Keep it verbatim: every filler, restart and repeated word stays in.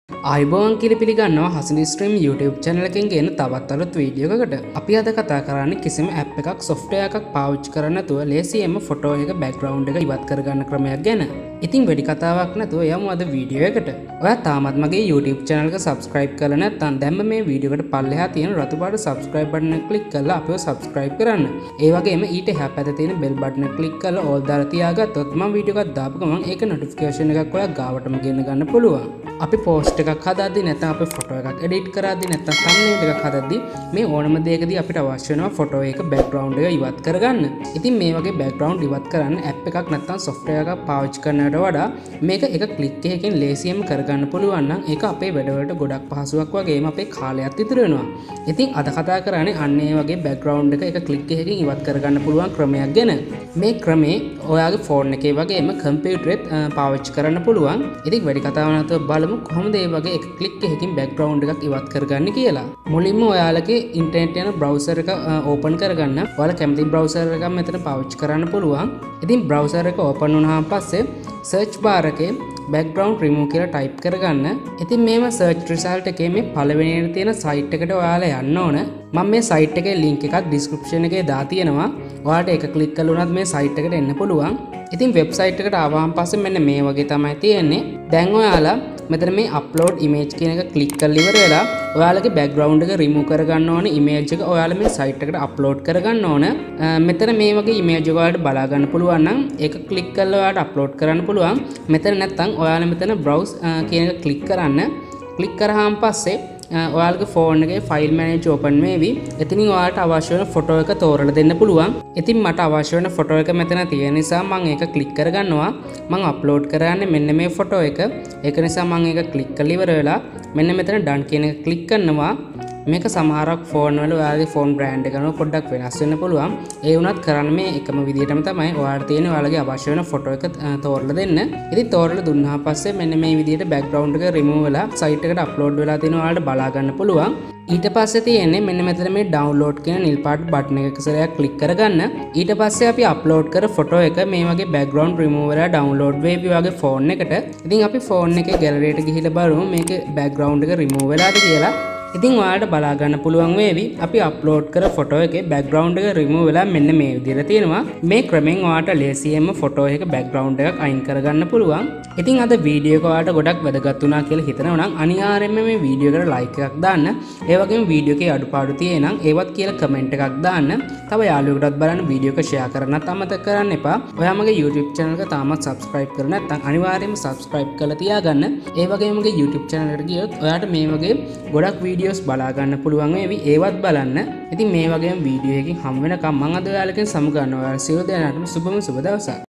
අයිබෝන් කියල පිළිගන්නවා හසනි ස්ට්‍රීම් YouTube channel එකෙන් ගෙන තවත් අලුත් වීඩියෝ එකකට. අපි අද කතා කරන්නේ කිසිම app එකක් software එකක් පාවිච්චි කරන්නේ නැතුව ලේසියෙන්ම ෆොටෝ එක background එක ඉවත් කරගන්න ක්‍රමයක් ගැන. ඉතින් වැඩි කතාවක් නැතුව යමු අද වීඩියෝ එකට. ඔයා තාමත් මගේ YouTube channel එක subscribe කරලා නැත්නම් දැන්ම මේ වීඩියෝ එකට පල්ලෙහා තියෙන රතු පාට subscribe button එක click කරලා අපිව subscribe කරන්න. ඒ වගේම ඊට එහා පැත්තේ තියෙන bell button එක click කරලා all දාලා තියාගත්තොත් මම වීඩියෝ එකක් දාපු ගමන් ඒක notification එකක් ඔයා ගාවටම ගෙන්න ගන්න පුළුවන්. අපි post එකක් හදාද්දි නැත්නම් අපි ෆොටෝ එකක් edit කරද්දි නැත්නම් thumbnail එකක් හදද්දි මේ ඕනම දෙයකදී අපිට අවශ්‍ය වෙනවා ෆොටෝ එක background එක ඉවත් කරගන්න. ඉතින් මේ වගේ background ඉවත් කරන්න app එකක් නැත්නම් software එකක් පාවිච්චි කරනවට වඩා මේක එක click එකකින් ලේසියෙන්ම කරගන්න පුළුවන් නම් ඒක අපේ වැඩවලට ගොඩක් පහසුවක් වගේම අපේ කාලයත් ඉතුරු වෙනවා. ඉතින් අද කතා කරන්නේ අන්න ඒ වගේ background එක එක click එකකින් ඉවත් කරගන්න පුළුවන් ක්‍රමයක් ගැන. මේ ක්‍රමේ ඔයාගේ phone එකේ වගේම computer එකත් පාවිච්චි කරන්න පුළුවන්. ඉතින් වැඩි කතාවක් නැතුව බලමු කොහොමද මේ වගේ එක click එකකින් background එකක් ඉවත් කරගන්නේ කියලා. මුලින්ම ඔයාලගේ internet යන browser එක open කරගන්න. ඔයාලා කැමති browser එකක් මෙතන පාවිච්චි කරන්න පුළුවන්. ඉතින් browser එක open වුණාන් පස්සේ search bar එකේ background remove කියලා type කරගන්න. ඉතින් මේව search result එකේ මේ පළවෙනියට තියෙන site එකට ඔයාලා යන්න ඕන. මම මේ site එකේ link එකක් description එකේ දාලා තියෙනවා. ඔයාලට ඒක click කරලා උනත් මේ site එකට එන්න පුළුවන්. ඉතින් website එකට ආවම පස්සේ මෙන්න මේ වගේ තමයි තියෙන්නේ. දැන් ඔයාලා මෙතන මේ upload image කියන එක click කරලා ඉවර වෙලා ඔයාලගේ background එක remove කරගන්න ඕන image එක ඔයාලා මේ site එකට upload කරගන්න ඕන. මෙතන මේ වගේ image එක ඔයාලට බලා ගන්න පුළුවන් නම් ඒක click කරලා ඔයාලට upload කරන්න පුළුවන්. මෙතන නැත්තම් ඔයාලා මෙතන browse කියන එක click කරන්න. click කරාම පස්සේ ඔයාලගේ phone එකේ file manager open වෙවි. එතනින් ඔයාලට අවශ්‍ය වෙන photo එක තෝරලා දෙන්න පුළුවන්. ඉතින් මට අවශ්‍ය වෙන photo එක මෙතන තියෙන නිසා මම ඒක click කරගන්නවා. මම upload කරන්නේ මෙන්න මේ photo එක. ඒක නිසා මම ඒක click කරලා ඉවර වෙලා මෙන්න මෙතන done කියන එක click කරනවා. මේක සමහරක් phone වල ඔයාලගේ phone brand එක ගන්න පොඩ්ඩක් වෙනස් වෙන්න පුළුවන්. ඒ වුණත් කරන්න මේ එකම විදිහටම තමයි ඔයාලට තියෙන ඔයාලගේ අවශ්‍ය වෙන photo එක තෝරලා දෙන්න. ඉතින් තෝරලා දුන්නා පස්සේ මෙන්න මේ විදිහට background එක remove වෙලා site එකට upload වෙලා තියෙන ඔයාලට බලා ගන්න පුළුවන්. ඊට පස්සේ තියෙන්නේ මෙන්න මෙතන මේ download කියන නිල් පාට බටන් එක සරයක් click කරගන්න. ඊට පස්සේ අපි upload කර photo එක මේ වගේ background remove වෙලා download වෙවි වගේ phone එකට. ඉතින් අපි phone එකේ gallery එකට ගිහිල්ලා බලමු මේකේ background එක remove වෙලාද කියලා. ඉතින් ඔයාලට බලා ගන්න පුළුවන් වේවි අපි අප්ලෝඩ් කර ෆොටෝ එකේ බෑග්ග්‍රවුන්ඩ් එක රිමූව් වෙලා මෙන්න මේ විදිහට තියෙනවා. මේ ක්‍රමෙන් ඔයාලට ලේසියෙන්ම ෆොටෝ එක බෑග්ග්‍රවුන්ඩ් එකක් අයින් කරගන්න පුළුවන්. ඉතින් අද වීඩියෝ එක ඔයාලට ගොඩක් වැදගත් වුණා කියලා හිතනවා නම් අනිවාර්යයෙන්ම මේ වීඩියෝ එකට ලයික් එකක් දාන්න. ඒ වගේම වීඩියෝ එකේ අඩුපාඩු තියෙනම් ඒවත් කියලා කමෙන්ට් එකක් දාන්න. තව යාළුවෙකුටත් බලන්න වීඩියෝ එක ෂෙයා කරන්නත් අමතක කරන්න එපා. ඔයා මගේ YouTube channel එක තාමත් subscribe කරලා නැත්නම් අනිවාර්යයෙන්ම subscribe කරලා තියාගන්න. ඒ වගේම මගේ YouTube channel එකට ගියොත් ඔයාලට මේ වගේ ගොඩක් වීඩියෝස් බලා ගන්න පුළුවන් වේවි. ඒවත් බලන්න. ඉතින් මේ වගේම වීඩියෝ එකකින් හම් වෙනකම් මම අද ඔයාලගෙන් සමු ගන්නවා. ඔයාලා සියලු දෙනාටම සුබම සුබ දවසක්.